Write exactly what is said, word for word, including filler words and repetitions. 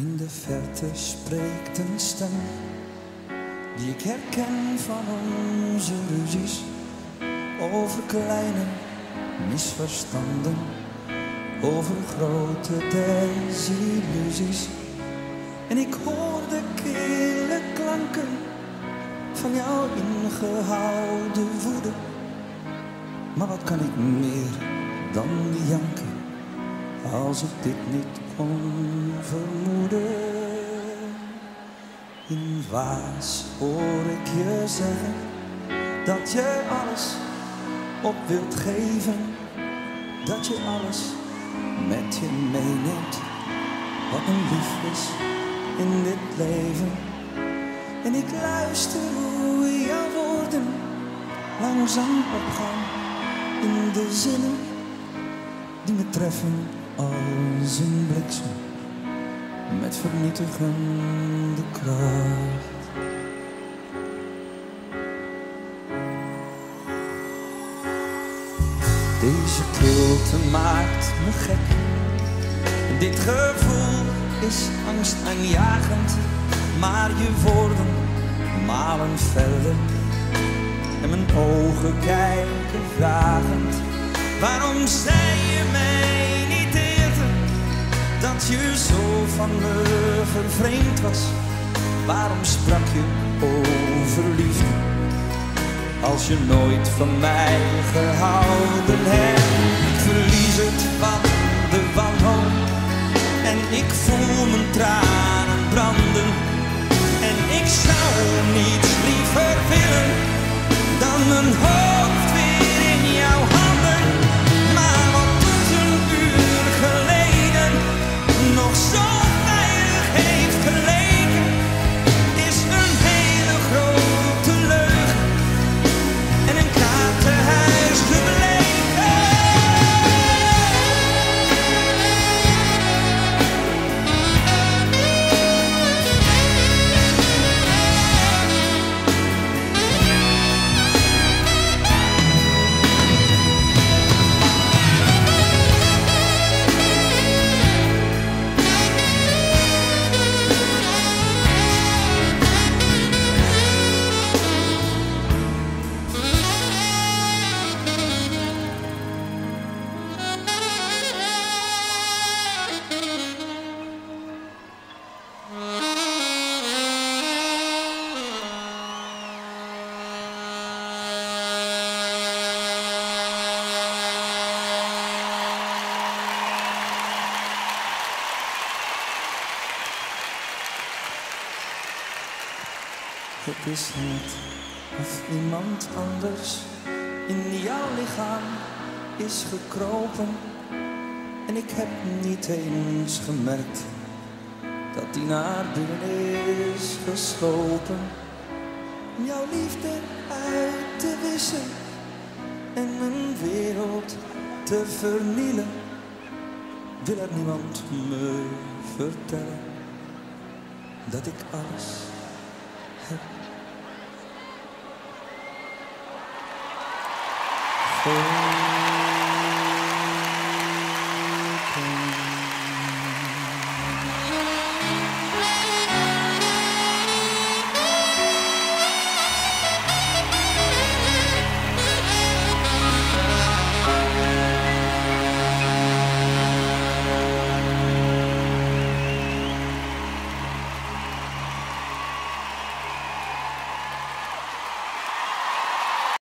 In de verte spreekt een stem die ik herken van onze ruzies, over kleine misverstanden, over grote desillusies. En ik hoor de kille klanken van jouw ingehouden woede. Maar wat kan ik meer dan janken als ik dit niet kon vermoeden? In Waas hoor ik je zeggen dat je alles op wilt geven, dat je alles met je meeneemt wat een lief is in dit leven. En ik luister hoe jouw woorden langzaam opgaan in de zinnen die me treffen als een bliksem met vernietigende kracht. Deze kilte maakt me gek. Dit gevoel is angstaanjagend, maar je woorden malen verder en mijn ogen kijken vragend. Waarom zei je mij niet eerder dat je zo van me vervreemd was? Waarom sprak je over liefde als je nooit van mij gehouden hebt? Ik verlies het van de wanhoop en ik voel mijn tranen branden. En ik zou niets liever willen dan mijn hoofd weer in jouw handen. Maar wat tot een uur geleden nog zo veilig heeft geleken, is een hele grote leugen en een kaartenhuis gebleken. Het is net of iemand anders in jouw lichaam is gekropen. En ik heb niet eens gemerkt dat die naar binnen is geslopen. Om jouw liefde uit te wissen en mijn wereld te vernielen, wil er niemand me vertellen dat ik alles heb. Oh.